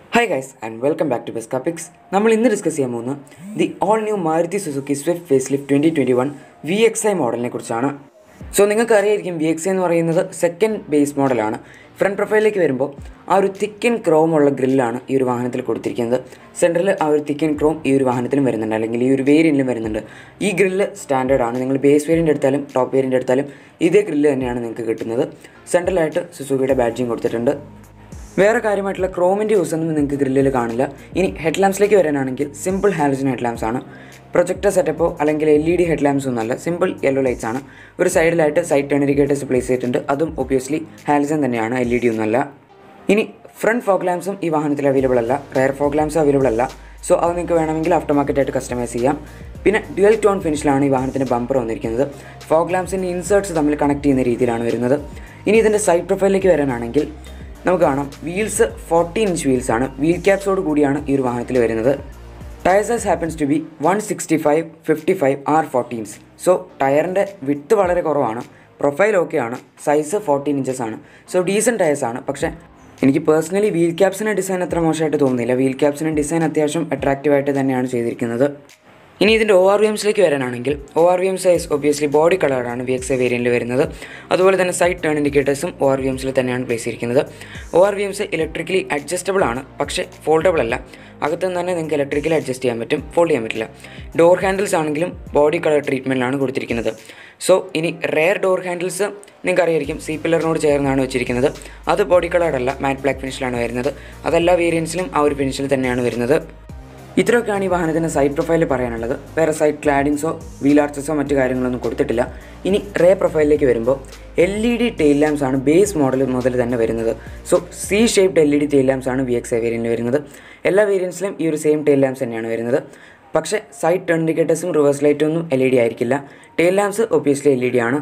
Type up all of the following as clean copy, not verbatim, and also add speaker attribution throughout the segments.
Speaker 1: Hi guys and welcome back to Best Topics. നമ്മൾ ഇന്ന് discuss ചെയ്യാൻ പോകുന്നത് the all new Maruti Suzuki Swift facelift 2021 VXI മോഡലിനെ കുറിച്ചാണ്. സോ നിങ്ങൾക്ക് അറിയായിരിക്കും VXI എന്ന് പറയുന്നത് സെക്കൻഡ് ബേസ് മോഡലാണ്. ഫ്രണ്ട് പ്രൊഫൈലിലേക്ക് വരുമ്പോൾ ആ ഒരു തിക്കൻ ക്രോം ഉള്ള ഗ്രില്ലാണ് ഈ ഒരു വാഹനത്തിൽ കൊടുത്തിരിക്കുന്നത്. സെൻറ്ററിൽ ആ ഒരു തിക്കൻ ക്രോം ഈ ഒരു വാഹനത്തിലും വരുന്നുണ്ട്, അല്ലെങ്കിൽ ഈ ഒരു വേരിയൻറ്റിലും വരുന്നുണ്ട്. ഈ ഗ്രില്ല് സ്റ്റാൻഡേർഡ് ആണ്. നിങ്ങൾ ബേസ് വേരിയൻ്റ് എടുത്താലും ടോപ്പ് വേരിയൻ്റ് എടുത്താലും ഇതേ ഗ്രില്ല് തന്നെയാണ് നിങ്ങൾക്ക് കിട്ടുന്നത്. സെൻട്രലായിട്ട് സുസുക്കിയുടെ ബാഡ്ജിങ് കൊടുത്തിട്ടുണ്ട്. വേറെ കാര്യമായിട്ടുള്ള ക്രോമിൻ്റെ യൂസ് ഒന്നും നിങ്ങൾക്ക് ഗ്രില്ലിൽ കാണില്ല. ഇനി ഹെഡ് ലാംപ്സിലേക്ക് വരാനാണെങ്കിൽ സിമ്പിൾ ഹാലജൻ ഹെഡ് ലാംപ്സ് ആണ്. പ്രൊജക്ടർ സെറ്റപ്പോ അല്ലെങ്കിൽ LED ഹെഡ് ലാംപ്സ് ഒന്നുമല്ല, സിമ്പിൾ യെല്ലോ ലൈറ്റ്സ് ആണ്. ഒരു സൈഡിലായിട്ട് സൈഡ് ടേൺ ഇൻഡിക്കേറ്റേഴ്സ് പ്ലേസ് ചെയ്തിട്ടുണ്ട്. അതും ഒബ്വിയസ്ലി ഹാലജൻ തന്നെയാണ്, LED ഒന്നുമല്ല. ഇനി ഫ്രണ്ട് ഫോഗ് ലാംപ്സും ഈ വാഹനത്തിൽ അവൈലബിൾ അല്ല, റെയർ ഫോഗ് ലാംപ്സ് അവൈലബിൾ അല്ല. സോ അത് നിങ്ങൾക്ക് വേണമെങ്കിൽ ആഫ്റ്റർ മാർക്കറ്റായിട്ട് കസ്റ്റമൈസ് ചെയ്യാം. പിന്നെ ഡ്യുവൽ ടോൺ ഫിനിഷിലാണ് ഈ വാഹനത്തിൻ്റെ ബമ്പർ വന്നിരിക്കുന്നത്. ഫോഗ് ലാംപ്സിൻ്റെ ഇൻസേർട്സ് തമ്മിൽ കണക്ട് ചെയ്യുന്ന രീതിയിലാണ് വരുന്നത്. ഇനി ഇതിൻ്റെ സൈഡ് പ്രൊഫൈലിലേക്ക് വരാനാണെങ്കിൽ നമുക്ക് കാണാം വീൽസ് 14 ഇഞ്ച് വീൽസ് ആണ്. വീൽ ക്യാപ്സോട് കൂടിയാണ് ഈ ഒരു വാഹനത്തിൽ വരുന്നത്. Tyre size happens to be 165, 55 R14s. So ടയറിൻ്റെ വിഡ്ത്ത് വളരെ കുറവാണ്, പ്രൊഫൈൽ ഓക്കെ ആണ്, സൈസ് 14 ഇഞ്ചസ് ആണ്. സോ ഡീസൻറ്റ് ടയേഴ്സ് ആണ്. പക്ഷേ എനിക്ക് പേഴ്സണലി വീൽ ക്യാപ്സിൻ്റെ ഡിസൈൻ അത്ര മോശമായിട്ട് തോന്നുന്നില്ല. വീൽ ക്യാപ്സിൻ്റെ ഡിസൈൻ അത്യാവശ്യം അട്രാക്റ്റീവായിട്ട് തന്നെയാണ് ചെയ്തിരിക്കുന്നത്. ഇനി ഇതിൻ്റെ ORVMസിലേക്ക് വരാനാണെങ്കിൽ ORVM സൈസ് ഒബ്വിയസ്ലി ബോഡി കളറാണ് VXI വേരിയൻറ്റിൽ വരുന്നത്. അതുപോലെ തന്നെ സൈഡ് ടേൺ ഇൻഡിക്കേറ്റേഴ്സും ORVMസിൽ തന്നെയാണ് പ്ലേസ് ചെയ്തിരിക്കുന്നത്. ORVMസ് ഇലക്ട്രിക്കലി അഡ്ജസ്റ്റബിൾ ആണ്, പക്ഷേ ഫോൾഡബിൾ അല്ല. അകത്തുനിന്ന് തന്നെ നിങ്ങൾക്ക് ഇലക്ട്രിക്കലി അഡ്ജസ്റ്റ് ചെയ്യാൻ പറ്റും, ഫോൾഡ് ചെയ്യാൻ പറ്റില്ല. ഡോർ ഹാൻഡിൽസ് ആണെങ്കിലും ബോഡി കളർ ട്രീറ്റ്മെൻറ്റിലാണ് കൊടുത്തിരിക്കുന്നത്. സോ ഇനി റെയർ ഡോർ ഹാൻഡിൽസ് നിങ്ങൾക്ക് അറിയായിരിക്കും സി പില്ലറിനോട് ചേർന്നാണ് വെച്ചിരിക്കുന്നത്. അത് ബോഡി കളറല്ല, മാറ്റ് ബ്ലാക്ക് ഫിനിഷിലാണ് വരുന്നത്. അതെല്ലാ വേരിയൻസിലും ആ ഒരു ഫിനിഷിൽ തന്നെയാണ് വരുന്നത്. ഇത്രയൊക്കെയാണ് ഈ വാഹനത്തിൻ്റെ സൈഡ് പ്രൊഫൈലിൽ പറയാനുള്ളത്. വേറെ സൈഡ് ക്ലാഡിങ്സോ വീൽ ആർച്ചസോ മറ്റു കാര്യങ്ങളൊന്നും കൊടുത്തിട്ടില്ല. ഇനി റേ പ്രൊഫൈലിലേക്ക് വരുമ്പോൾ LED ടെയിൽ ലാംപ്സ് ആണ് ബേസ് മോഡൽ മുതൽ തന്നെ വരുന്നത്. So C shaped LED tail lamps ആണ് VXI വേരിയൻറ്റിൽ വരുന്നത്. എല്ലാ വേരിയൻസിലും ഈ ഒരു സെയിം ടെയിൽ ലാംപ്സ് തന്നെയാണ് വരുന്നത്. പക്ഷേ സൈഡ് ടേൺ ഇൻഡിക്കേറ്റേഴ്സും റിവേഴ്സ് ലൈറ്റൊന്നും LED ആയിരിക്കില്ല. ടെയിൽ ലാംപ്സ് ഒബ്വിയസ്ലി LED ആണ്.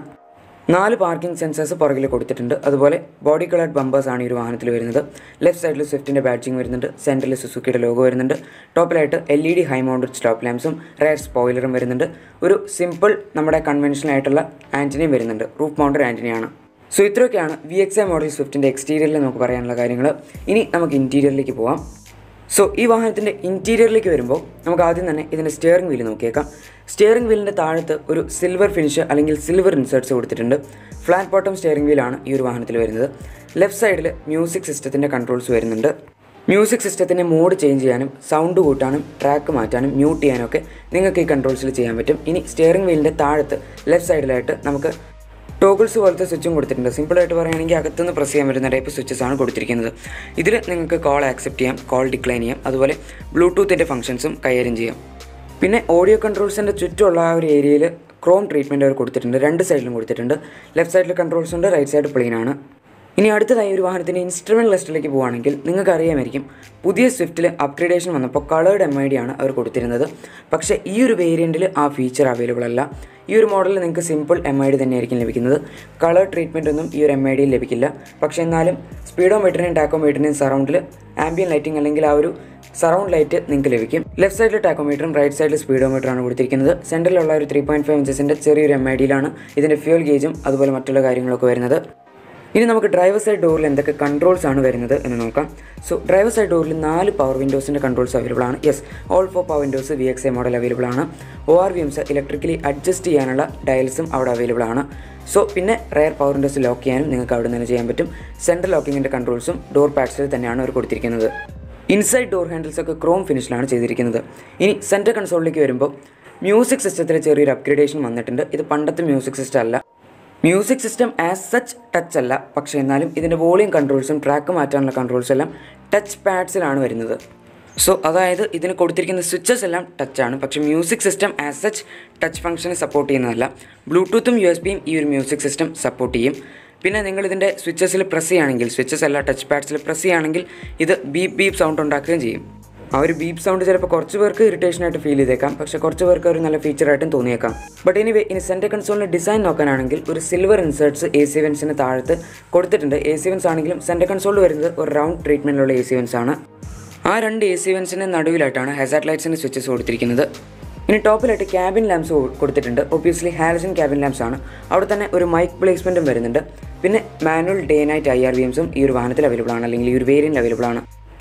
Speaker 1: 4 പാർക്കിംഗ് സെൻസേഴ്സ് പുറകിൽ കൊടുത്തിട്ടുണ്ട്. അതുപോലെ ബോഡി കളർഡ് ബമ്പേഴ്സ് ആണ് ഈ ഒരു വാഹനത്തിൽ വരുന്നത്. ലെഫ്റ്റ് സൈഡിൽ സ്വിഫ്റ്റിൻ്റെ ബാഡ്ജിങ് വരുന്നുണ്ട്, സെൻറ്ററിൽ സുസുക്കിയുടെ ലോഗോ വരുന്നുണ്ട്. ടോപ്പിലായിട്ട് LED ഹൈ മൗണ്ടഡ് സ്റ്റോപ്പ് ലാംപ്സും റെയർ സ്പോയിലറും വരുന്നുണ്ട്. ഒരു സിമ്പിൾ നമ്മുടെ കൺവെൻഷനൽ ആയിട്ടുള്ള ആൻറ്റിനയും വരുന്നുണ്ട്, റൂഫ് മൗണ്ടഡ് ആൻറ്റിനയാണ്. സോ ഇത്രയൊക്കെയാണ് VXI മോഡൽ സ്വിഫ്റ്റിൻ്റെ എക്സ്റ്റീരിയറിൽ നമുക്ക് പറയാനുള്ള കാര്യങ്ങൾ. ഇനി നമുക്ക് ഇൻറ്റീരിയറിലേക്ക് പോവാം. സോ ഈ വാഹനത്തിൻ്റെ ഇൻറ്റീരിയറിലേക്ക് വരുമ്പോൾ നമുക്ക് ആദ്യം തന്നെ ഇതിൻ്റെ സ്റ്റിയറിംഗ് വീല് നോക്കിയേക്കാം. സ്റ്റിയറിംഗ് വീലിൻ്റെ താഴത്ത് ഒരു സിൽവർ ഫിനിഷ് അല്ലെങ്കിൽ സിൽവർ ഇൻസേർട്ട്സ് കൊടുത്തിട്ടുണ്ട്. ഫ്ലാറ്റ് ബോട്ടം സ്റ്റിയറിംഗ് വീലാണ് ഈ ഒരു വാഹനത്തിൽ വരുന്നത്. ലെഫ്റ്റ് സൈഡിൽ മ്യൂസിക് സിസ്റ്റത്തിൻ്റെ കൺട്രോൾസ് വരുന്നുണ്ട്. മ്യൂസിക് സിസ്റ്റത്തിൻ്റെ മോഡ് ചേഞ്ച് ചെയ്യാനും സൗണ്ട് കൂട്ടാനും ട്രാക്ക് മാറ്റാനും മ്യൂട്ട് ചെയ്യാനൊക്കെ നിങ്ങൾക്ക് ഈ കൺട്രോൾസിൽ ചെയ്യാൻ പറ്റും. ഇനി സ്റ്റിയറിംഗ് വീലിൻ്റെ താഴത്ത് ലെഫ്റ്റ് സൈഡിലായിട്ട് നമുക്ക് ടോഗിൾസ് പോലത്തെ സ്വിച്ചും കൊടുത്തിട്ടുണ്ട്. സിമ്പിളായിട്ട് പറയുകയാണെങ്കിൽ അകത്തുനിന്ന് പ്രസ് ചെയ്യാൻ പറ്റുന്ന ടൈപ്പ് സ്വിച്ചസ് ആണ് കൊടുത്തിരിക്കുന്നത്. ഇതിൽ നിങ്ങൾക്ക് കോൾ ആക്സെപ്റ്റ് ചെയ്യാം, കോൾ ഡിക്ലൈൻ ചെയ്യാം, അതുപോലെ ബ്ലൂടൂത്തിൻ്റെ ഫംഗ്ഷൻസും കൈകാര്യം ചെയ്യാം. പിന്നെ ഓഡിയോ കൺട്രോൾസിൻ്റെ ചുറ്റുമുള്ള ആ ഒരു ഏരിയയിൽ ക്രോം ട്രീറ്റ്മെൻറ്റ് അവർ കൊടുത്തിട്ടുണ്ട്. രണ്ട് സൈഡിലും കൊടുത്തിട്ടുണ്ട്. ലെഫ്റ്റ് സൈഡിൽ കൺട്രോൾസ് ഉണ്ട്, റൈറ്റ് സൈഡ് പ്ലെയിൻ ആണ്. ഇനി അടുത്തതായി ഒരു വാഹനത്തിൻ്റെ ഇൻസ്ട്രുമെൻറ്റ് ലിസ്റ്റിലേക്ക് പോകുകയാണെങ്കിൽ നിങ്ങൾക്ക് അറിയാമായിരിക്കും പുതിയ സ്വിഫ്റ്റിൽ അപ്ഗ്രേഡേഷൻ വന്നപ്പോൾ കളേർഡ് MID ആണ് അവർ കൊടുത്തിരുന്നത്. പക്ഷേ ഈ ഒരു വേരിയൻറ്റിൽ ആ ഫീച്ചർ അവൈലബിൾ അല്ല. ഈ ഒരു മോഡലിൽ നിങ്ങൾക്ക് സിമ്പിൾ MID തന്നെയായിരിക്കും ലഭിക്കുന്നത്. കളർ ട്രീറ്റ്മെൻ്റ് ഒന്നും ഈ ഒരു MID ലഭിക്കില്ല. പക്ഷേ എന്നാലും സ്പീഡോമീറ്ററിനെയും ടാക്കോമീറ്ററിനെയും സറൗണ്ടിൽ ആംബിയൻ ലൈറ്റിംഗ് അല്ലെങ്കിൽ ആ ഒരു സറൗണ്ട് ലൈറ്റ് നിങ്ങൾക്ക് ലഭിക്കും. ലെഫ്റ്റ് സൈഡിൽ ടാക്കോമീറ്ററും റൈറ്റ് സൈഡിൽ സ്പീഡോമീറ്ററാണ് കൊടുത്തിരിക്കുന്നത്. സെൻറ്ററിലുള്ള ഒരു 3.5 ഇഞ്ചസിൻ്റെ ചെറിയൊരു MIDയിലാണ് ഇതിൻ്റെ ഫ്യൂൽ ഗേജും അതുപോലെ മറ്റുള്ള കാര്യങ്ങളൊക്കെ വരുന്നത്. ഇനി നമുക്ക് ഡ്രൈവർ സൈഡ് ഡോറിൽ എന്തൊക്കെ കൺട്രോൾസ് ആണ് വരുന്നത് എന്ന് നോക്കാം. സോ ഡ്രൈവർ സൈഡ് ഡോറിൽ 4 പവർ വിൻഡോസിൻ്റെ കൺട്രോൾസ് അവൈലബിൾ ആണ്. Yes, all 4 power windows VXI model available ആണ്. ORVMs ഇലക്ട്രിക്കലി അഡ്ജസ്റ്റ് ചെയ്യാനുള്ള ഡയൽസും അവിടെ അവൈലബിൾ ആണ്. സോ പിന്നെ റെയർ പവർ വിൻഡോസ് ലോക്ക് ചെയ്യാനും നിങ്ങൾക്ക് അവിടെ നിന്ന് ചെയ്യാൻ പറ്റും. സെൻട്രൽ ലോക്കിങ്ങിൻ്റെ കൺട്രോൾസും ഡോർ പാഡ്സിൽ തന്നെയാണ് അവർ കൊടുത്തിരിക്കുന്നത്. ഇൻസൈഡ് ഡോർ ഹാൻഡിൽസ് ഒക്കെ ക്രോം ഫിനിഷിലാണ് ചെയ്തിരിക്കുന്നത്. ഇനി സെൻറ്റർ കൺസോളിലേക്ക് വരുമ്പോൾ മ്യൂസിക് സിസ്റ്റത്തിൽ ചെറിയൊരു അപ്ഗ്രേഡേഷൻ വന്നിട്ടുണ്ട്. ഇത് പണ്ടത്തെ മ്യൂസിക് സിസ്റ്റം അല്ല. Music system as such touch അല്ല, പക്ഷേ എന്നാലും ഇതിൻ്റെ വോളിയം കൺട്രോൾസും ട്രാക്ക് മാറ്റാനുള്ള കൺട്രോൾസും എല്ലാം ടച്ച് പാഡ്സിലാണ് വരുന്നത്. സോ അതായത് ഇതിന് കൊടുത്തിരിക്കുന്ന സ്വിച്ചസ് എല്ലാം ടച്ചാണ്, പക്ഷേ music system as such touch ഫംഗ്ഷനെ സപ്പോർട്ട് ചെയ്യുന്നതല്ല. ബ്ലൂടൂത്തും USB-യും ഈ ഒരു മ്യൂസിക് സിസ്റ്റം സപ്പോർട്ട് ചെയ്യും. പിന്നെ നിങ്ങളിതിൻ്റെ സ്വിച്ചസിൽ പ്രസ് ചെയ്യുകയാണെങ്കിൽ, സ്വിച്ചസ് അല്ല ടച്ച് പാഡ്സിൽ പ്രസ് ചെയ്യുകയാണെങ്കിൽ ഇത് ബീപ്പ് സൗണ്ട് ഉണ്ടാക്കുകയും ചെയ്യും. ആ ഒരു ബീപ്പ് സൗണ്ട് ചിലപ്പോൾ കുറച്ച് പേർക്ക് ഇറിറ്റേഷനായിട്ട് ഫീൽ ചെയ്തേക്കാം, പക്ഷേ കുറച്ച് പേർക്ക് ഒരു നല്ല ഫീച്ചറായിട്ടും തോന്നിയേക്കാം. ബട്ട് എനിവേ ഇനി സെൻറ്റർ കൺസോളിൻ്റെ ഡിസൈൻ നോക്കാനാണെങ്കിൽ ഒരു സിൽവർ ഇൻസേർട്ട്സ് AC വെൻസിന് താഴത്ത് കൊടുത്തിട്ടുണ്ട്. AC വെൻസ് ആണെങ്കിലും സെൻറ്റർ കൺസോളിൽ വരുന്നത് ഒരു റൗണ്ട് ട്രീറ്റ്മെൻറ്റിലുള്ള AC വെൻസ് ആണ്. ആ 2 AC വെൻസിൻ്റെ നടുവിലായിട്ടാണ് ഹസാർഡ് ലൈറ്റ്സിൻ്റെ സ്വിച്ചസ് കൊടുത്തിരിക്കുന്നത്. ഇനി ടോപ്പിലായിട്ട് ക്യാബിൻ ലാംപ്സ് കൊടുത്തിട്ടുണ്ട്. ഒബ്വിയസ്ലി ഹാലജൻ ക്യാബിൻ ലാംപ്സ് ആണ്. അവിടെ തന്നെ ഒരു മൈക്ക് പ്ലേസ്മെൻറ്റും വരുന്നുണ്ട്. പിന്നെ മാനുവൽ ഡേ നൈറ്റ് IRVMസും ഈ ഒരു വാഹനത്തിൽ അവൈലബിൾ ആണ്, അല്ലെങ്കിൽ ഈ ഒരു വേരിയൻറ്റിൽ അവൈലബിൾ ആണ്.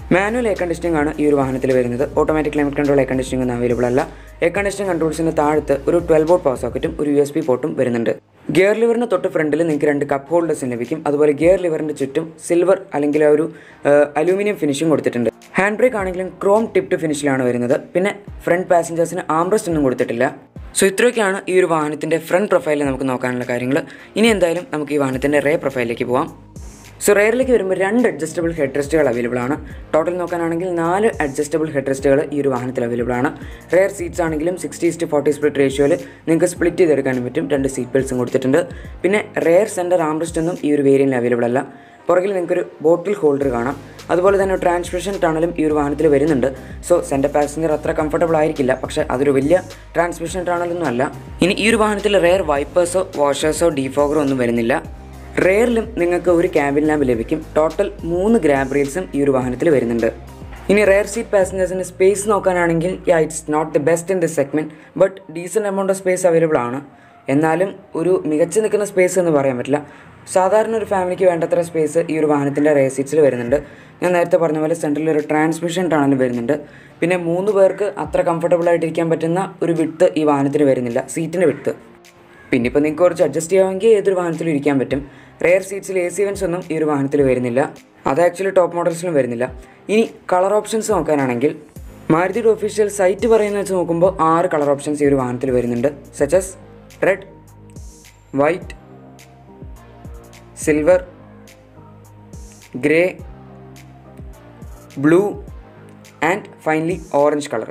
Speaker 1: മാനുവൽ എയർ കണ്ടീഷനിങ് ആണ് ഈ ഒരു വാഹനത്തിൽ വരുന്നത്. Automatic climate control air conditioning ഒന്നും അവൈലബിൾ അല്ല. എയർ കണ്ടീഷനിങ് കൺട്രോൾസിന് താഴത്ത് ഒരു 12 വോൾട്ട് പവർ സോക്കറ്റും ഒരു USB പോർട്ടും വരുന്നുണ്ട്. ഗിയർ ലിവറിന് തൊട്ട് ഫ്രണ്ടിൽ നിങ്ങൾക്ക് 2 കപ്പ് ഹോൾഡേഴ്സ് ലഭിക്കും. അതുപോലെ ഗിയർ ലിവറിൻ്റെ ചുറ്റും സിൽവർ അല്ലെങ്കിൽ ഒരു അലൂമിനിയം ഫിനിഷിംഗ് കൊടുത്തിട്ടുണ്ട്. ഹാൻഡ് ബ്രേക്ക് ആണെങ്കിലും ക്രോം ടിപ്ഡ് ഫിനിഷിലാണ് വരുന്നത്. പിന്നെ ഫ്രണ്ട് പാസഞ്ചേഴ്സിന് ആംബ്രസ്റ്റ് ഒന്നും കൊടുത്തിട്ടില്ല. സോ ഇത്രയൊക്കെയാണ് ഈ ഒരു വാഹനത്തിൻ്റെ ഫ്രണ്ട് പ്രൊഫൈലിൽ നമുക്ക് നോക്കാനുള്ള കാര്യങ്ങൾ. ഇനി എന്തായാലും നമുക്ക് ഈ വാഹനത്തിൻ്റെ റേ പ്രൊഫൈലിലേക്ക് പോകാം. സോ റെയറിലേക്ക് വരുമ്പോൾ 2 അഡ്ജസ്റ്റബിൾ ഹെഡ് റെസ്റ്റുകൾ അവൈലബിൾ ആണ്. ടോട്ടൽ നോക്കാനാണെങ്കിൽ 4 അഡ്ജസ്റ്റബിൾ ഹെഡ് റെസ്റ്റുകൾ ഈ ഒരു വാഹനത്തിൽ അവൈലബിൾ ആണ്. റെയർ സീറ്റ്സ് ആണെങ്കിലും 60:40 സ്പ്ലിറ്റ് റേഷ്യോയിൽ നിങ്ങൾക്ക് സ്പ്ലിറ്റ് ചെയ്തെടുക്കാനും പറ്റും. 2 സീറ്റ് ബെൽറ്റ്സും കൊടുത്തിട്ടുണ്ട്. പിന്നെ റെയർ സെൻറ്റർ ആംബ്രസ്റ്റ് ഒന്നും ഈ ഒരു വേരിയൻറ്റിൽ അവൈലബിൾ അല്ല. പുറകിൽ നിങ്ങൾക്കൊരു ബോട്ടിൽ ഹോൾഡർ കാണാം. അതുപോലെ തന്നെ ട്രാൻസ്മിഷൻ ടണലും ഈ ഒരു വാഹനത്തിൽ വരുന്നുണ്ട്. സോ സെൻറ്റർ പാസഞ്ചർ അത്ര കംഫർട്ടബിൾ ആയിരിക്കില്ല, പക്ഷേ അതൊരു വലിയ ട്രാൻസ്മിഷൻ ടണലൊന്നും അല്ല. ഇനി ഈ ഒരു വാഹനത്തിൽ റെയർ വൈപ്പേഴ്സോ വാഷേഴ്സോ ഡീഫോഗറോ ഒന്നും വരുന്നില്ല. റെയറിലും നിങ്ങൾക്ക് ഒരു ക്യാബിൻ ലാമ്പ് ലഭിക്കും. ടോട്ടൽ 3 ഗ്രാബ് റീൽസും ഈ ഒരു വാഹനത്തിൽ വരുന്നുണ്ട്. ഇനി റെയർ സീറ്റ് പാസഞ്ചേഴ്സിന് സ്പേസ് നോക്കാനാണെങ്കിൽ it's not the best in this segment, but decent amount of space available ആണ്. എന്നാലും ഒരു മികച്ചു നിൽക്കുന്ന സ്പേസ് എന്ന് പറയാൻ പറ്റില്ല. സാധാരണ ഒരു ഫാമിലിക്ക് വേണ്ടത്ര സ്പേസ് ഈ ഒരു വാഹനത്തിൻ്റെ റെയർ സീറ്റ്സിൽ വരുന്നുണ്ട്. ഞാൻ നേരത്തെ പറഞ്ഞ പോലെ സെൻട്രലിൽ ഒരു ട്രാൻസ്മിഷൻ ടണൽ വരുന്നുണ്ട്. പിന്നെ 3 പേർക്ക് അത്ര കംഫർട്ടബിൾ ആയിട്ടിരിക്കാൻ പറ്റുന്ന ഒരു വിഡ്ത്ത് ഈ വാഹനത്തിന് വരുന്നില്ല, സീറ്റിൻ്റെ വിഡ്ത്ത്. പിന്നെ ഇപ്പോൾ നിങ്ങൾക്ക് കുറച്ച് അഡ്ജസ്റ്റ് ചെയ്യാമെങ്കിൽ ഏതൊരു വാഹനത്തിലും ഇരിക്കാൻ പറ്റും. റെയർ സീറ്റ്സിൽ AC വെൻസ് ഒന്നും ഈ ഒരു വാഹനത്തിൽ വരുന്നില്ല. അത് ആക്ച്വലി ടോപ്പ് മോഡൽസിലും വരുന്നില്ല. ഇനി കളർ ഓപ്ഷൻസ് നോക്കാനാണെങ്കിൽ മാരുതിയുടെ ഒഫീഷ്യൽ സൈറ്റ് പറയുന്നത് വെച്ച് നോക്കുമ്പോൾ 6 കളർ ഓപ്ഷൻസ് ഈ ഒരു വാഹനത്തിൽ വരുന്നുണ്ട്. Such as red, white, silver, grey, blue and finally orange colour.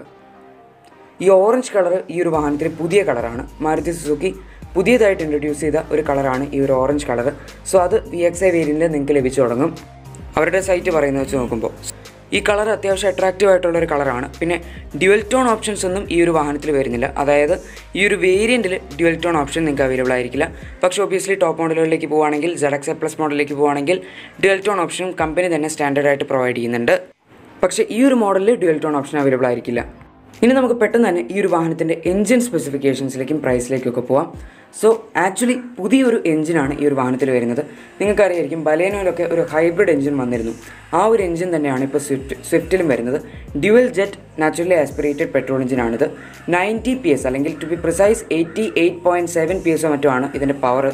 Speaker 1: ഈ ഓറഞ്ച് കളർ ഈ ഒരു വാഹനത്തിലെ പുതിയ കളറാണ്. മാരുതി സുസുക്കി പുതിയതായിട്ട് ഇൻട്രൊഡ്യൂസ് ചെയ്ത ഒരു കളറാണ് ഈ ഒരു ഓറഞ്ച് കളർ. സോ അത് VXI വേരിയൻറ്റിൽ നിങ്ങൾക്ക് ലഭിച്ചു തുടങ്ങും. അവരുടെ സൈറ്റ് പറയുന്നത് വെച്ച് നോക്കുമ്പോൾ ഈ കളർ അത്യാവശ്യം അട്രാക്റ്റീവ് ആയിട്ടുള്ളൊരു കളറാണ്. പിന്നെ ഡ്യുവൽ ടോൺ ഓപ്ഷൻസ് ഒന്നും ഈ ഒരു വാഹനത്തിൽ വരുന്നില്ല. അതായത് ഈ ഒരു വേരിയൻറ്റിൽ ഡ്യുവൽ ടോൺ ഓപ്ഷൻ നിങ്ങൾക്ക് അവൈലബിൾ ആയിരിക്കില്ല. പക്ഷേ ഒബ്വിയസ്ലി ടോപ്പ് മോഡലുകളിലേക്ക് പോകുകയാണെങ്കിൽ ZXi+ മോഡലിലേക്ക് പോകുകയാണെങ്കിൽ ഡ്യുവൽ ടോൺ ഓപ്ഷൻ കമ്പനി തന്നെ സ്റ്റാൻഡേർഡായിട്ട് പ്രൊവൈഡ് ചെയ്യുന്നുണ്ട്. പക്ഷേ ഈ ഒരു മോഡലിൽ ഡ്യുവൽ ടോൺ ഓപ്ഷൻ അവൈലബിൾ ആയിരിക്കില്ല. ഇനി നമുക്ക് പെട്ടെന്ന് തന്നെ ഈ ഒരു വാഹനത്തിൻ്റെ എൻജിൻ സ്പെസിഫിക്കേഷൻസിലേക്കും പ്രൈസിലേക്കൊക്കെ പോവാം. സോ ആക്ച്വലി പുതിയൊരു എഞ്ചിനാണ് ഈ ഒരു വാഹനത്തിൽ വരുന്നത്. നിങ്ങൾക്കറിയായിരിക്കും ബലേനോയിലൊക്കെ ഒരു ഹൈബ്രിഡ് എഞ്ചിൻ വന്നിരുന്നു. ആ ഒരു എഞ്ചിൻ തന്നെയാണ് ഇപ്പോൾ സ്വിഫ്റ്റിലും വരുന്നത്. Dual jet naturally aspirated petrol എഞ്ചിനാണിത്. 90 PS അല്ലെങ്കിൽ ടു ബി പ്രിസൈസ് 88.7 PS മറ്റോ ആണ് ഇതിൻ്റെ പവർ.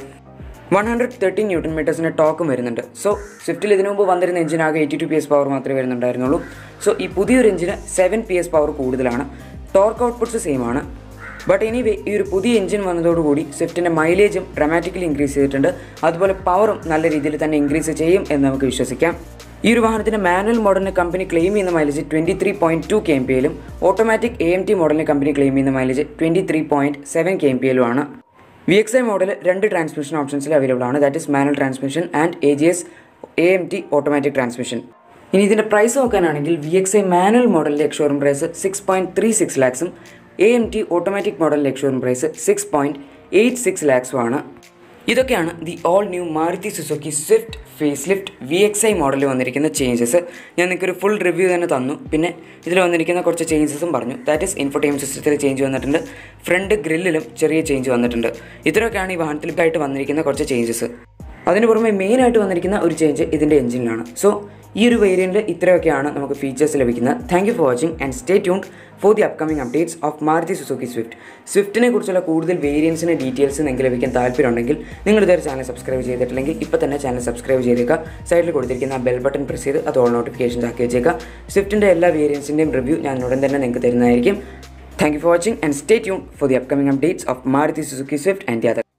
Speaker 1: 113 Nm ടോക്കും വരുന്നുണ്ട്. സോ സ്വിഫ്റ്റിൽ ഇതിനു മുമ്പ് വന്നിരുന്ന എഞ്ചിനാകെ 82 PS പവർ മാത്രമേ വരുന്നുണ്ടായിരുന്നുള്ളൂ. സോ ഈ പുതിയൊരു എഞ്ചിന് 7 PS പവർ കൂടുതലാണ്. ടോർക്ക് ഔട്ട്പുട്ട്സ് സെയിം ആണ്. ബട്ട് എനിവേ ഈ ഒരു പുതിയ എഞ്ചിൻ വന്നതോടുകൂടി സ്വിഫ്റ്റിൻ്റെ മൈലേജും ഡ്രമാറ്റിക്കലി ഇൻക്രീസ് ചെയ്തിട്ടുണ്ട്. അതുപോലെ പവറും നല്ല രീതിയിൽ തന്നെ ഇൻക്രീസ് ചെയ്യും എന്ന് നമുക്ക് വിശ്വസിക്കാം. ഈ ഒരു വാഹനത്തിൻ്റെ മാനുവൽ മോഡലിന് കമ്പനി ക്ലെയിം ചെയ്യുന്ന മൈലേജ് 23.2 kmpl-ലും ഓട്ടോമാറ്റിക് AMT മോഡലിന് കമ്പനി ക്ലെയിം ചെയ്യുന്ന മൈലേജ് 23.7 kmpl-ലും ആണ്. VXI മോഡൽ 2 ട്രാൻസ്മിഷൻ ഓപ്ഷൻസിൽ അവൈലബിൾ ആണ്. That is manual transmission and AGS AMT automatic transmission. ഇനി ഇതിൻ്റെ പ്രൈസ് നോക്കാനാണെങ്കിൽ VXI മാനുവൽ മോഡലിൻ്റെ എക്സ്ഷോറൂം പ്രൈസ് 6.36 lakhs-ഉം AMT ഓട്ടോമാറ്റിക് മോഡലിൻ്റെ എക്സ്ഷോറൂം പ്രൈസ് 6.86 lakhs-ഉം ആണ്. ഇതൊക്കെയാണ് the all new Maruti Suzuki Swift facelift VXI മോഡലിൽ വന്നിരിക്കുന്ന ചേഞ്ചസ്. ഞാൻ നിങ്ങൾക്കൊരു ഫുൾ റിവ്യൂ തന്നെ തന്നു. പിന്നെ ഇതിൽ വന്നിരിക്കുന്ന കുറച്ച് ചേഞ്ചസും പറഞ്ഞു. ദാറ്റ് ഈസ് ഇൻഫോടൈൻമെൻറ്റ് സിസ്റ്റത്തിൽ ചേഞ്ച് വന്നിട്ടുണ്ട്. ഫ്രണ്ട് ഗ്രില്ലിലും ചെറിയ ചേഞ്ച് വന്നിട്ടുണ്ട്. ഇത്രയൊക്കെയാണ് ഈ വാഹനത്തിലേക്കായിട്ട് വന്നിരിക്കുന്ന കുറച്ച് ചേഞ്ചസ്. അതിന് പുറമെ മെയിനായിട്ട് വന്നിരിക്കുന്ന ഒരു ചേഞ്ച് ഇതിൻ്റെ എഞ്ചിനിലാണ്. സോ ഈ ഒരു വേരിയൻറ്റിൽ ഇത്രയൊക്കെയാണ് നമുക്ക് ഫീച്ചേഴ്സ് ലഭിക്കുന്നത്. Thank you for watching and stay tuned for the upcoming updates of Maruti Suzuki Swift. സ്വിഫ്റ്റിനെ കുറിച്ചുള്ള കൂടുതൽ വേരിയൻസിൻ്റെ ഡീറ്റെയിൽസ് നിങ്ങൾക്ക് ലഭിക്കാൻ താല്പര്യമുണ്ടെങ്കിൽ നിങ്ങൾ ഇതൊരു ചാനൽ സബ്സ്ക്രൈബ് ചെയ്തിട്ടില്ലെങ്കിൽ ഇപ്പോൾ തന്നെ ചാനൽ സബ്സ്ക്രൈബ് ചെയ്തേക്കുക. സൈഡിൽ കൊടുത്തിരിക്കുന്ന ആ ബെൽ ബട്ടൺ പ്രസ് ചെയ്ത് അത് ഓൾ നോട്ടിഫിക്കേഷൻസ് ആക്കി വെച്ചേക്കുക. സ്വിഫ്റ്റിൻ്റെ എല്ലാ വേരിയൻസിൻ്റെയും റിവ്യൂ ഞാൻ ഉടൻ തന്നെ നിങ്ങൾക്ക് തരുന്നതായിരിക്കും. Thank you for watching and stay tuned for the upcoming updates of Maruti Suzuki Swift and the other.